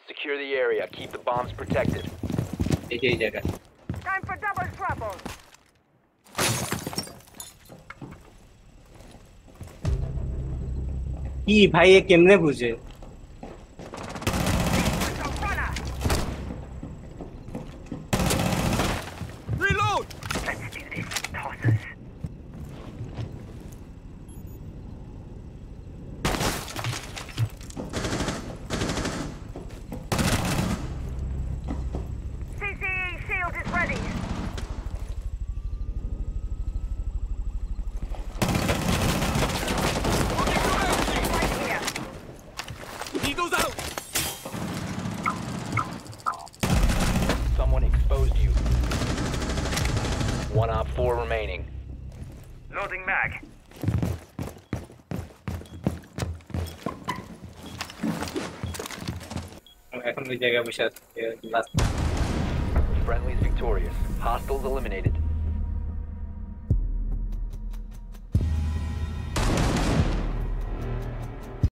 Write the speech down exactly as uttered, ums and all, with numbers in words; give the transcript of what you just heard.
Secure the area. Keep the bombs protected. এই যে এই জায়গা Time for double trouble. কি ভাই এ কেমনে বুঝে Reload! Let's do this. Tosses. C C E shield is ready. Right here. Eagles out! Someone exposed you. One op four remaining. Loading mag. এখন ওই জায়গায় বসে আছে last Friendly's victorious. Hostiles eliminated.